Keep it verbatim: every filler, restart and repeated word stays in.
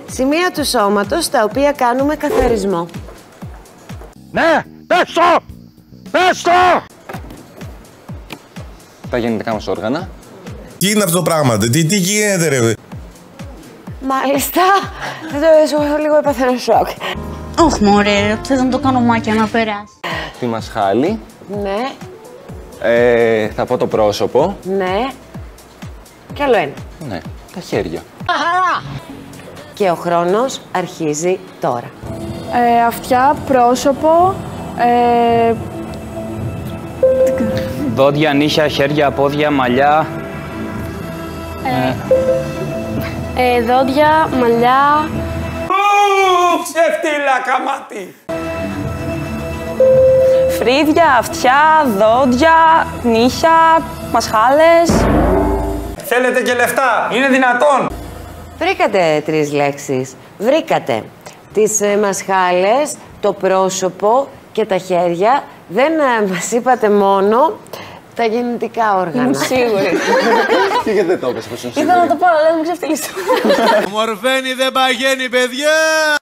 Σημεία του σώματος στα οποία κάνουμε καθαρισμό. Ναι, πες το! Πες το! Τα γεννητικά μας όργανα. Τι είναι αυτό το πράγμα, τι, τι γίνεται ρε? Μάλιστα, εδώ εγώ λίγο έπαθα σοκ. Όχι μωρέ, θέλω να το κάνω μάκια να περάσει. Τη μασχάλη. Ναι, Ε, θα πω το πρόσωπο. ναι. Κι άλλο ένα. Ναι, τα χέρια. Και ο χρόνος αρχίζει τώρα. Ε, αυτιά, πρόσωπο, ε, Δόντια, νύχια, χέρια, πόδια, μαλλιά. ε, δόντια, μαλλιά, Ξεφτύλα καμάτι! Φρύδια, αυτιά, δόντια, νύχια, μασχάλες. Θέλετε και λεφτά, είναι δυνατόν! Βρήκατε τρεις λέξεις. Βρήκατε τις ε, μασχάλες, το πρόσωπο και τα χέρια. Δεν ε, μας είπατε μόνο τα γεννητικά όργανα. Ήμουν σίγουρη. Και γιατί δεν το έπαιξε, πως είναι Ήθελα να το πω, αλλά δεν μου ξεφτυλίσω. Μορφαίνει δεν παγαίνει, παιδιά!